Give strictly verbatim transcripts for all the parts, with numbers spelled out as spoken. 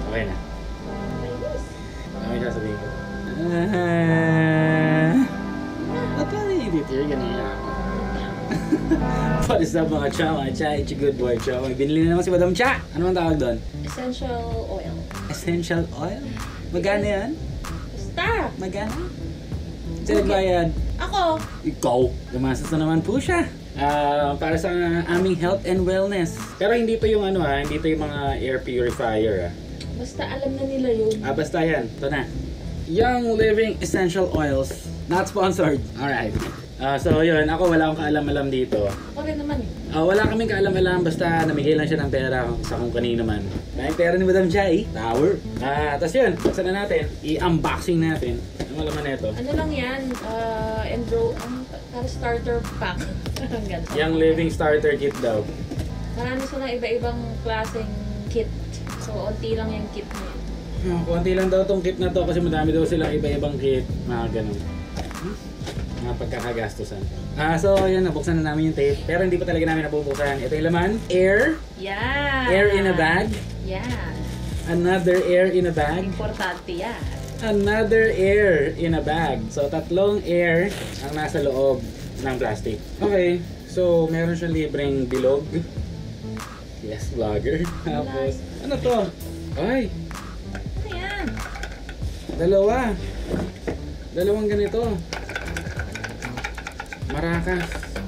Okay na. Ano sasabihin ko? Ah, ba't ba naiitir? Ganyan ako. What is up mga cha? Mga cha, it's a good boy cha. May binili na naman si Madam Cha. Ano ang tawag doon? Essential oil. Essential oil? Magkano yan? Basta! Magkano? Sino nagbayad? Ako! Ikaw! Gumastos na naman po siya. Uh, para sa aming health and wellness. Pero hindi to yung ano ha, hindi to yung mga air purifier ha. Basta alam na nila yun. Ah, basta yan. Ito na. Young Living Essential Oils. Not sponsored. Alright. Uh, so yun, ako wala akong kaalam-alam dito. Ako rin naman eh. Uh, wala kaming kaalam-alam, basta namigay lang siya ng pera sa kung kanino man. Dahil pera ni Madam Chai, tower. Ah, uh, tas yun, buksan na natin. I-unboxing natin. Ano laman na ito? Ano lang yan? Uh, enro, um, para starter pack. Young Living Starter Kit daw. Marami sila iba-ibang klaseng kit. So, onti lang yung kit na yun. Hmm, konti lang daw tong kit na to kasi madami daw silang iba-ibang kit. Mga ganun. Hmm? Mga pagkakagastusan. Ah, so yun, nabuksan na namin yung tape. Pero hindi pa talaga namin nabubuksan. Ito yung laman. Air. Yeah. Air in a bag. Yeah. Another air in a bag. Importante yan. Another air in a bag. So, tatlong air ang nasa loob ng plastic. Okay. So, meron siyang libreng bilog. Yes, vlogger. Tapos, ano to? Ay! Ano yan? Dalawa. Dalawang ganito. Marakas.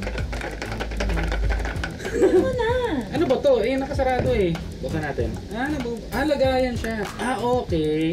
Ano na? Ano ba to? Eh, nakasarado eh. Buksan natin. Ah, nabu ah, lagayan siya. Ah, okay.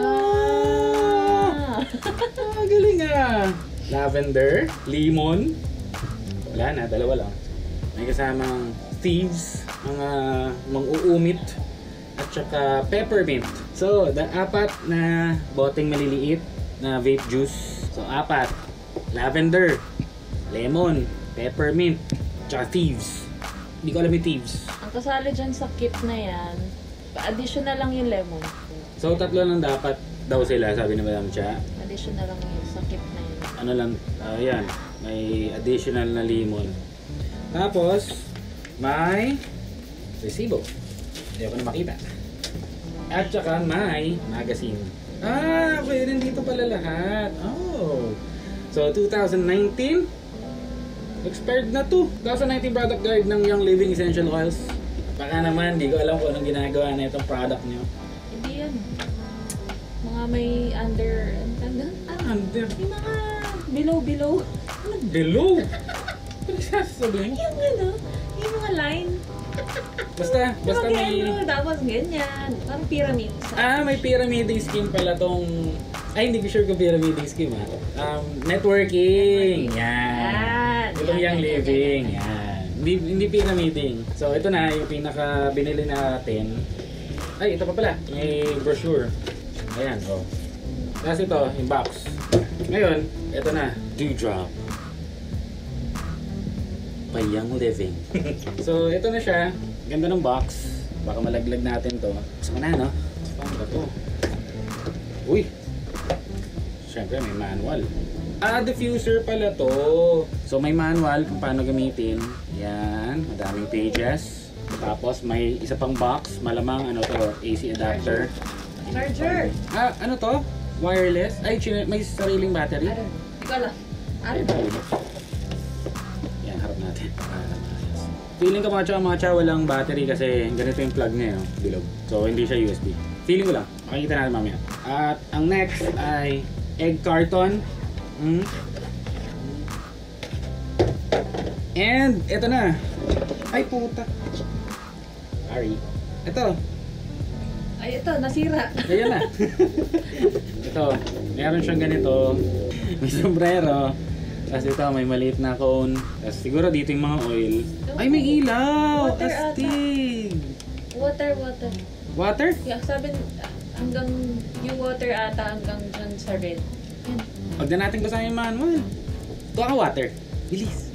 Ah! Ah, galing ah. Lavender, lemon. Wala na, dalawa lang. May kasamang thieves, mga mang-uumit, at saka peppermint. So, the apat na boteng maliliit na vape juice. So, apat. Lavender, lemon, peppermint, tsaka thieves. Hindi ko alam yung thieves. Ang kasali dyan sa kit na yan, additional lang yung lemon. So, tatlo lang dapat daw sila, sabi ni Madam Cha. Additional lang yung sa kit na yan. Ano lang, uh, yan, may additional na lemon. Tapos, may resibo. Hindi ako na makita. At saka may magazine. Ah, okay, nandito pala lahat. Oh. So, twenty nineteen, expired na to. twenty nineteen product guide ng Young Living Essential Oils. Baka naman, di ko alam kung anong ginagawa na itong product nyo. Hindi yan. Mga may under, ano? Ah, under. Yung mga below-below. Ano, below? Ano sasabihin? Yung ano, yung mga line. Basta, basta Yung may... ano, tapos ganyan. Parang pyramid. Ah, may pyramiding scheme pala tong... Ay, hindi ko sure kung pyramiding scheme ha. Um, networking. Networking. Yan. Yan. Itong Yan, Young yan, Living. yan, yan. Yan. Hindi, hindi pyramiding. So, ito na yung pinaka binili natin. Ay, ito pa pala. May brochure. Ayan, oh. Tapos ito, yung box. Ngayon, ito na. Dewdrop. By Young Living. So, ito na siya. Ganda ng box. Baka malaglag natin to. Gusto mo na, no? Paano ba to? Uy! Siyempre, may manual. Ah, diffuser pala to. So, may manual kung paano gamitin. Yan. Madaming pages. Tapos, may isa pang box. Malamang, ano to, A C adapter. Charger. Ah, ano to? Wireless? Ay, may sariling battery. Ano? Hindi ko alam. Ano? Ito. Yan, harap natin. Ah, maayos. Feeling ko mga tsaka mga tsaka walang battery kasi ganito yung plug niya, no? Bilog. So, hindi siya U S B. Feeling ko lang. Makikita natin mamaya. At ang next ay egg carton. Mm. And, ito na. Ay, puta. Sorry. Ito. Ay, ito, nasira. Ayan na. Ito, meron siyang ganito. May sombrero. Tapos ito, may maliit na cone. Tapos siguro dito yung mga oil. Ay, may ilaw! Water Astig! Water, water. Water? Yeah, sabi, hanggang yung water ata hanggang dyan sa red. Yan. Huwag na natin kasama yung manual. Ito ang water. Bilis.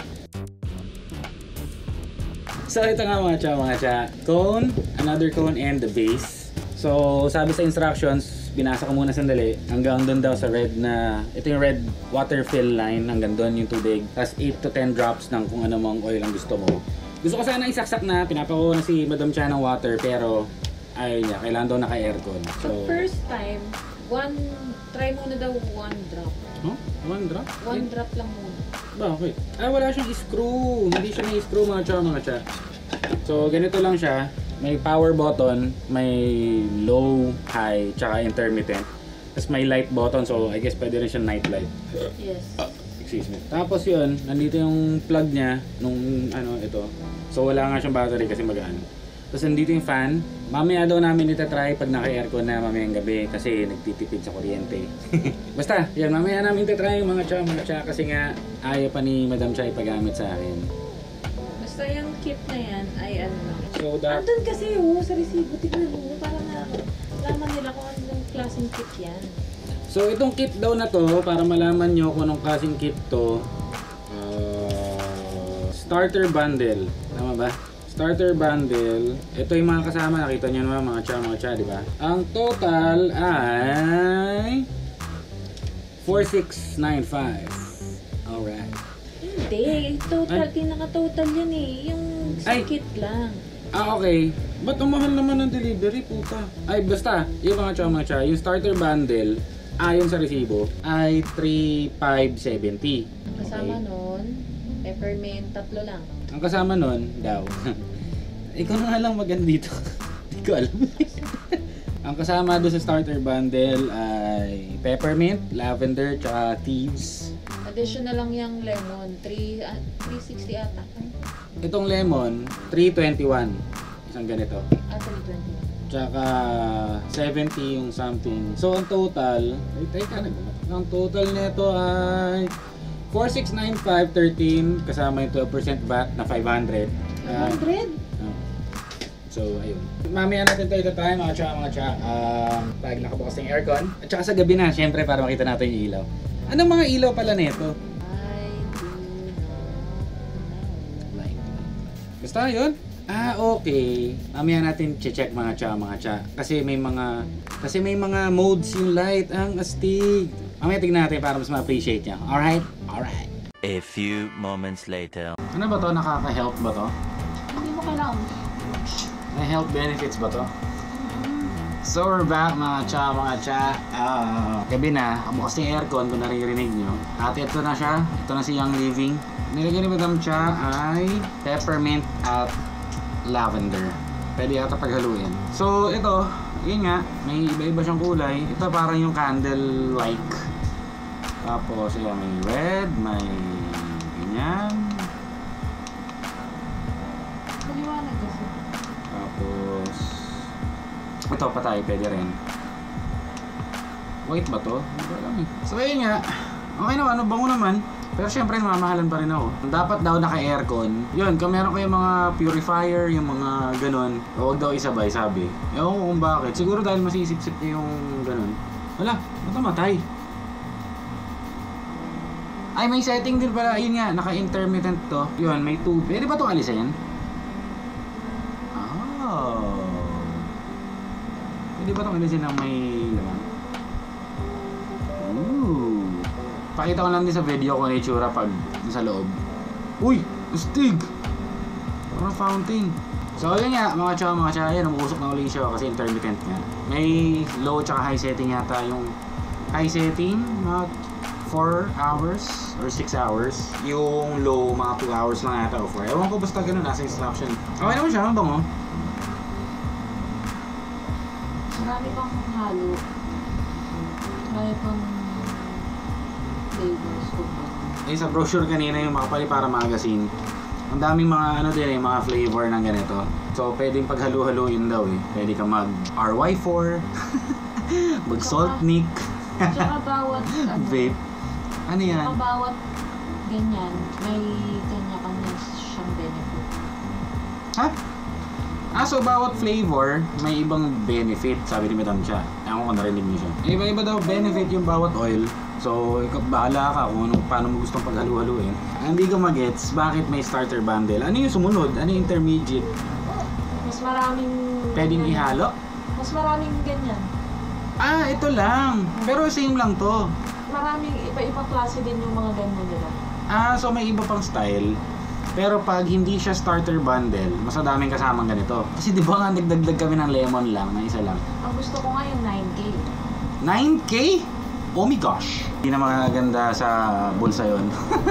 So ito nga mga cha, mga cha. Cone, another cone, and the base. So sabi sa instructions, binasa ko muna sandali. Hanggang doon daw sa red na, ito yung red water fill line. Hanggang doon yung tubig. Tapos eight to ten drops ng kung ano mang oil ang gusto mo. Gusto ko sana isaksak na, pinapako na si Madam Cha ng water, pero Ayaw niya, kailangan daw naka-aircon. So, first time, one, try muna daw one drop. Huh? One drop? One drop lang muna. Bakit? Ah, wala siyang screw. Hindi siya may screw mga cha, mga cha. So, ganito lang siya. May power button, may low, high, tsaka intermittent. Tapos may light button, so I guess pwede rin siya night light. Yes. Excuse me. Tapos yun, nandito yung plug niya nung ano ito. So wala nga siyang battery kasi magaan. Tapos nandito yung fan. Mamaya daw namin itatry pag naka-aircon na mamayang gabi kasi nagtitipid sa kuryente. Basta, yan, mamaya namin itatry yung mga cha, mga cha kasi nga ayaw pa ni Madam Cha ipagamit sa akin. Basta yung kit na yan ay ano lang. So that... Andun kasi oh, sa resibo, tignan mo, para na laman nila kung anong klaseng kit yan. So itong kit daw na to, para malaman nyo kung anong klaseng kit to, uh, starter bundle. Tama ba? Starter bundle. Ito yung mga kasama, nakita nyo naman mga cha, mga cha, di ba? Ang total ay four six nine five. Alright. Hindi, total, pinaka-total yan eh. Yung sa Ay. kit lang. Ah, okay. Ba't ang mahal naman ng delivery, puta? Ay, basta, yung mga cha, mga cha, yung starter bundle, ayon sa resibo, ay three five seventy. Kasama nun, peppermint, tatlo lang. Ang kasama nun, daw. Ikaw na nga lang magan dito. Hindi ko alam. Ang kasama doon sa starter bundle ay peppermint, lavender, tsaka thieves. Additional lang yung lemon, three sixty ata. Itong lemon, three twenty-one. Isang ganito. Ah, three twenty. Tsaka seventy yung something. So ang total, ay teka na. Ang total nito ay four six nine five thirteen kasama yung twelve percent V A T na five hundred. one hundred? Uh, so ayun. Mamaya natin tayo tayo mga tsa, mga tsa. Um, pag nakabukas ng aircon. At saka sa gabi na, syempre para makita natin yung ilaw. Anong mga ilaw pala nito? I do not Like, basta yun? Ah, okay. Mamaya natin check mga tsa, mga tsa. Kasi may mga kasi may mga modes yung light. Ang astig. Mamaya tignan natin para mas ma-appreciate niya. Alright? Alright. A few moments later. Ano ba to? Nakaka-help ba to? Hindi mo kailangan. May health benefits ba to? So we're back mga tsa, mga tsa. Ah, gabi na. Bukas yung aircon kung naririnig nyo. At ito na siya. Ito na si Young Living. Nilagyan ni Madam Cha ay peppermint at lavender. Pwede yata paghaluin. So ito, yun nga, may iba-iba siyang kulay. Ito parang yung candle-like. Tapos ayan, may red, may ganyan. Maliwanag kasi. Tapos ito pa tayo, pwede rin. White ba to? Hindi ko alam eh. So ayun nga, okay naman, ano, bango naman. Pero syempre namamahalan pa rin ako. Dapat daw naka-aircon. Yun, kung meron kayong mga purifier, yung mga ganun, huwag daw isabay, sabi. Ewan ko kung bakit. Siguro dahil masisip-sip yung ganun. Wala, matamatay. Ay, may setting din pala. Ayun nga, naka-intermittent to. Yun, may two. Pwede ba itong alisin? Oh. Pwede ba itong alisin ng may laman? Ooh. Pakita ko lang din sa video kung ano yung itsura pag sa loob. Uy! Astig! Parang fountain. So yun nga, mga tsa, mga tsa, yan, umusok na uli siya kasi intermittent nga. May low tsaka high setting yata. Yung high setting, mga four hours or six hours. Yung low, mga two hours lang yata o four. Ewan ko basta ganun, nasa instruction. Okay naman siya, mabang oh. Marami pang halo. Marami pang flavors ko pa. Eh sa brochure kanina yung makapali para magazine. Ang daming mga ano din eh, mga flavor ng ganito. So pwedeng paghalu-haluin daw eh. Pwede ka mag R Y four, mag salt nick, Tsaka bawat, ano, vape. Ano yan? tsaka bawat ganyan, may kanya-kanya siyang benefit. Ha? Ah, so bawat flavor may ibang benefit, sabi ni Madam Cha. Ewan ko kung narinig niyo siya. Iba-iba daw benefit yung bawat oil. So, ikaw bahala ka kung anong, paano mo gustong paghalu-haluin. Hindi ko magets bakit may starter bundle. Ano yung sumunod? Ano yung intermediate? Mas maraming... Pwedeng ihalo? Mas maraming ganyan. Ah, ito lang. Pero same lang to. Maraming iba-ibang klase din yung mga ganyan nila. Ah, so may iba pang style. Pero pag hindi siya starter bundle, mas madaming kasamang ganito. Kasi di ba nga nagdagdag kami ng lemon lang, na isa lang. Ang gusto ko nga yung nine K. nine K? Oh my gosh! Hindi na magaganda sa bulsa yon.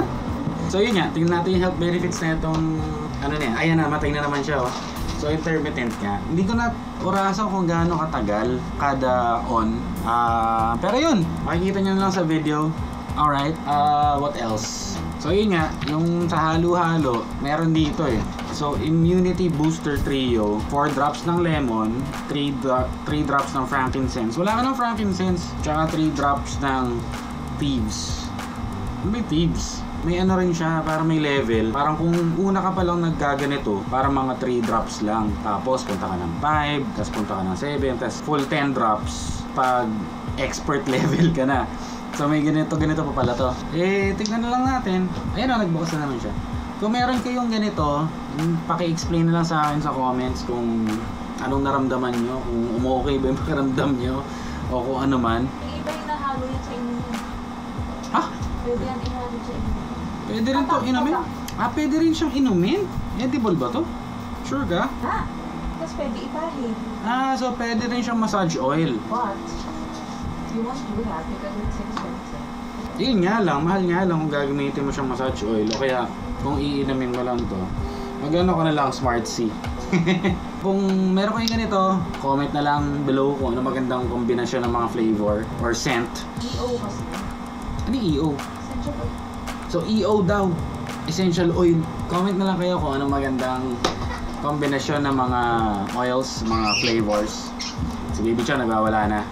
So yun nga, tingnan natin yung health benefits na itong ano na yan. Ayan na, matay na naman siya oh. So intermittent nga. Hindi ko na orasan kung gaano katagal kada on. Ah, pero yun, makikita nyo na lang sa video. Alright, uh, what else? So yun nga, yung sa halo-halo, meron dito eh. So Immunity Booster Trio, four drops ng lemon, three, dro three drops ng frankincense. Wala ka ng frankincense, tsaka three drops ng thieves. Ano ba yung thieves? May ano rin siya, para may level. Parang kung una ka pa lang nagkaganito, parang mga three drops lang. Tapos punta ka ng five, tapos punta ka ng seven, tapos full ten drops pag expert level ka na. So may ganito, ganito pa pala to. Eh, tignan na lang natin. Ayan o, nagbukas na naman siya. Kung meron kayong ganito, paki-explain na lang sa akin sa comments kung anong naramdaman nyo, kung umokay ba yung pakiramdam nyo, o kung ano man. Yung iba yung nahalo yun sa inyo. Ha? Pwede yan inahalo sa inyo. Pwede rin to inumin? Ah, pwede rin siyang inumin? Edible ba to? Sure ka? Ha? Tapos pwede ipahin. Ah, so pwede rin siyang massage oil. But, you won't do that because it's expensive. Yun nga lang, mahal nga lang kung gagamitin mo siyang massage oil. O kaya, kung iinamin mo lang to, magano ka na lang, Smart C. Kung meron kayong ganito, comment na lang below kung ano magandang kombinasyon ng mga flavor or scent. E O kasi. Ano yung E O? Essential oil. So E O daw, essential oil. Comment na lang kayo kung anong magandang kombinasyon ng mga oils, mga flavors. Si Baby Chan nagwawala na.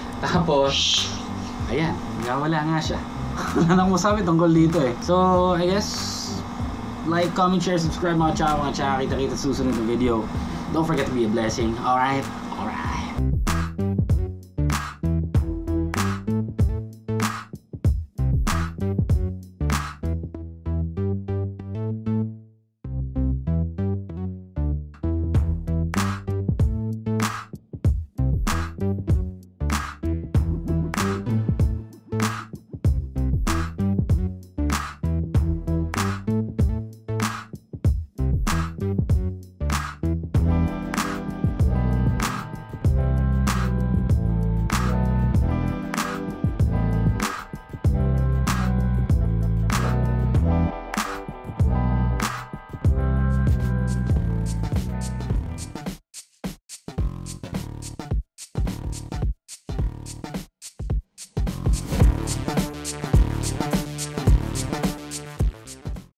Tapos, ayan, nagwawala nga siya. Wala nang masabi tungkol dito eh. So, I guess, like, comment, share, subscribe mga chaka, mga chaka. Kita-kita susunod na video. Don't forget to be a blessing. Alright? Alright.